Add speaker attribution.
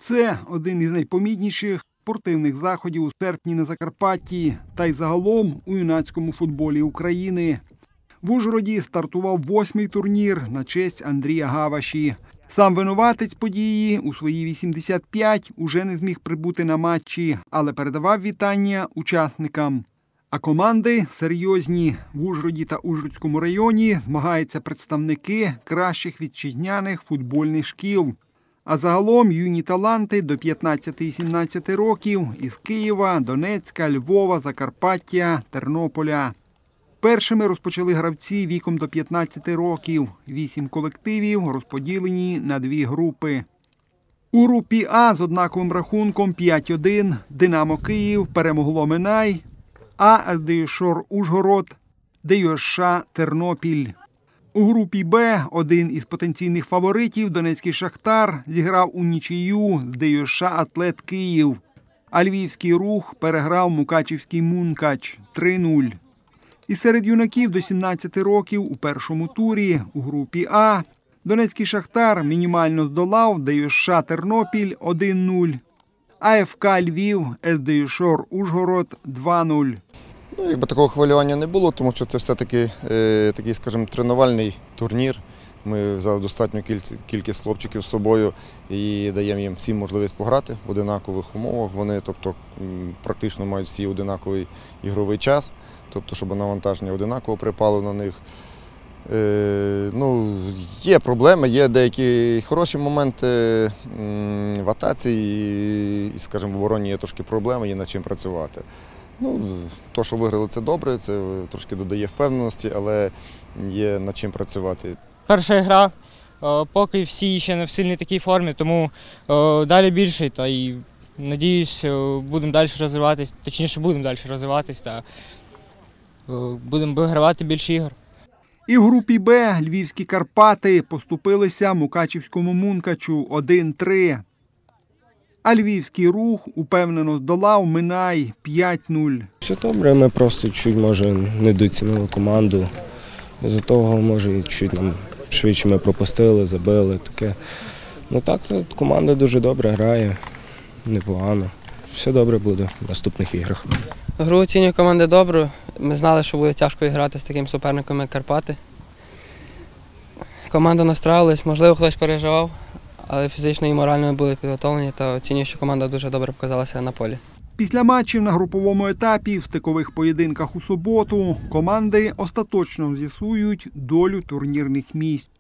Speaker 1: Це один із найпомітніших спортивних заходів у серпні на Закарпатті та й загалом у юнацькому футболі України. В Ужгороді стартував 8-й турнір на честь Андрія Гаваші. Сам винуватець події у свої 85 уже не зміг прибути на матчі, але передавав вітання учасникам. А команди серйозні. В Ужгороді та Ужгородському районі змагаються представники кращих вітчизняних футбольних шкіл. А загалом юні таланти до 15 і 17 років із Києва, Донецька, Львова, Закарпаття, Тернополя. Першими розпочали гравці віком до 15 років. 8 колективів розподілені на 2 групи. У групі А з однаковим рахунком 5-1 «Динамо Київ» перемогло Минай, а СДЮШОР Ужгород, ДЮСШ Тернопіль. У групі Б один із потенційних фаворитів Донецький «Шахтар» зіграв у нічию з ДЮСШ Атлет Київ, а Львівський Рух переграв Мукачівський Мункач 3-0. І серед юнаків до 17 років у першому турі у групі А Донецький «Шахтар» мінімально здолав ДЮСШ Тернопіль 1-0, а ФК Львів СДЮШОР Ужгород 2-0.
Speaker 2: Такого хвилювання не було, тому що це все-таки такий, скажімо, тренувальний турнір. Ми взяли достатню кількість хлопчиків з собою і даємо їм всім можливість пограти в однакових умовах. Вони, практично мають всі однаковий ігровий час, щоб навантаження однаково припало на них. Є проблеми, є деякі хороші моменти в атаці і, скажімо, в обороні є трошки проблеми, є над чим працювати. То, що виграли, це добре, це трошки додає впевненості, але є над чим працювати.
Speaker 3: Перша гра, поки всі ще не в сильній такій формі, тому далі більше, та й, надіюсь, будемо далі розвиватись, точніше будемо далі розвиватись та будемо вигравати більше ігор.
Speaker 1: І в групі Б львівські Карпати поступилися Мукачівському Мункачу 1-3. А Львівський Рух упевнено здолав Минай 5-0.
Speaker 4: Все добре, ми просто чуть, може, недооцінили команду. З-за того, може, чуть нам швидше ми пропустили, забили, таке. Так, команда дуже добре грає, непогано. Все добре буде в наступних іграх.
Speaker 5: Гру оцінюю команди добре. Ми знали, що буде тяжко грати з таким суперником, як Карпати. Команда настраювалась, можливо, хтось переживав, але фізично і морально ми були підготовлені, та оцінюю, що команда дуже добре показалася на полі.
Speaker 1: Після матчів на груповому етапі в стикових поєдинках у суботу команди остаточно з'ясують долю турнірних місць.